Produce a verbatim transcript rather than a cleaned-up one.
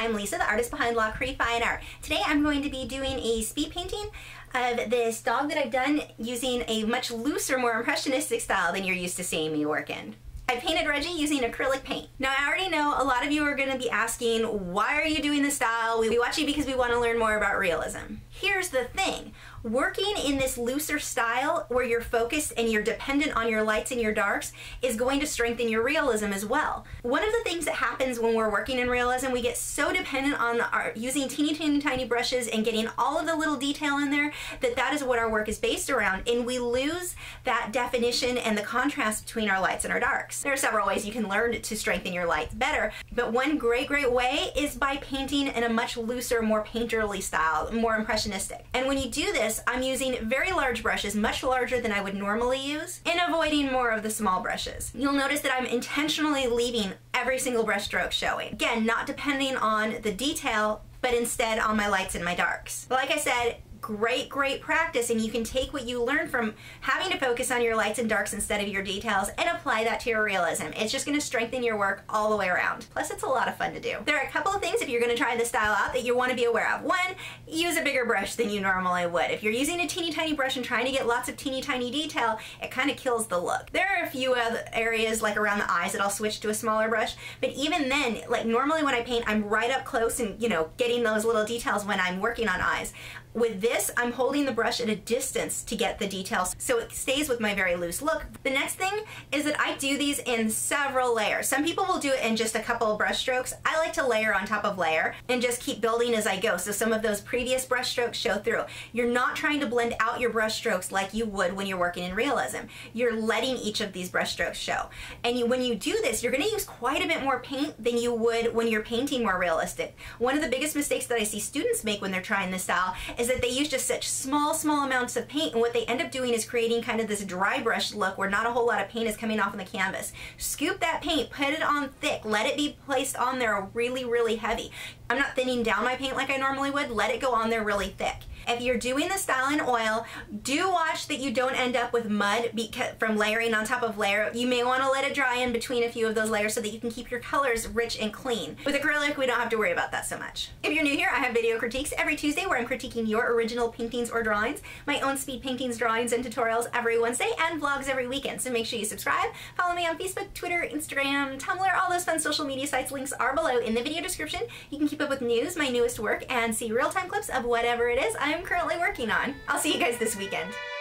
I'm Lisa, the artist behind Lachri Fine Art. Today I'm going to be doing a speed painting of this dog that I've done using a much looser, more impressionistic style than you're used to seeing me work in. I painted Reggie using acrylic paint. Now I already know a lot of you are going to be asking, why are you doing this style? We watch you because we want to learn more about realism. Here's the thing. Working in this looser style where you're focused and you're dependent on your lights and your darks is going to strengthen your realism as well. One of the things that happens when we're working in realism, we get so dependent on our, using teeny, teeny, tiny brushes and getting all of the little detail in there that that is what our work is based around, and we lose that definition and the contrast between our lights and our darks. There are several ways you can learn to strengthen your lights better, but one great, great way is by painting in a much looser, more painterly style, more impressionistic. And when you do this, I'm using very large brushes, much larger than I would normally use, and avoiding more of the small brushes. You'll notice that I'm intentionally leaving every single brush stroke showing. Again, not depending on the detail, but instead on my lights and my darks. But like I said, great, great practice, and you can take what you learn from having to focus on your lights and darks instead of your details and apply that to your realism. It's just going to strengthen your work all the way around. Plus, it's a lot of fun to do. There are a couple of things if you're going to try this style out that you want to be aware of. One, use a bigger brush than you normally would. If you're using a teeny tiny brush and trying to get lots of teeny tiny detail, it kind of kills the look. There are a few other areas like around the eyes that I'll switch to a smaller brush, but even then, like normally when I paint, I'm right up close and, you know, getting those little details when I'm working on eyes. With this, I'm holding the brush at a distance to get the details, so it stays with my very loose look. The next thing is that I do these in several layers. Some people will do it in just a couple of brush strokes. I like to layer on top of layer and just keep building as I go, so some of those previous brush strokes show through. You're not trying to blend out your brush strokes like you would when you're working in realism. You're letting each of these brush strokes show. And you, when you do this, you're going to use quite a bit more paint than you would when you're painting more realistic. One of the biggest mistakes that I see students make when they're trying this style is that they use just such small, small amounts of paint, and what they end up doing is creating kind of this dry brush look where not a whole lot of paint is coming off on the canvas. Scoop that paint, put it on thick, let it be placed on there really, really heavy. I'm not thinning down my paint like I normally would, let it go on there really thick. If you're doing the style in oil, do watch that you don't end up with mud because, from layering on top of layer. You may want to let it dry in between a few of those layers so that you can keep your colors rich and clean. With acrylic, we don't have to worry about that so much. If you're new here, I have video critiques every Tuesday where I'm critiquing your original paintings or drawings, my own speed paintings, drawings, and tutorials every Wednesday, and vlogs every weekend. So make sure you subscribe. Follow me on Facebook, Twitter, Instagram, Tumblr, all those fun social media sites. Links are below in the video description. You can keep up with news, my newest work, and see real-time clips of whatever it is I'm currently working on. I'll see you guys this weekend.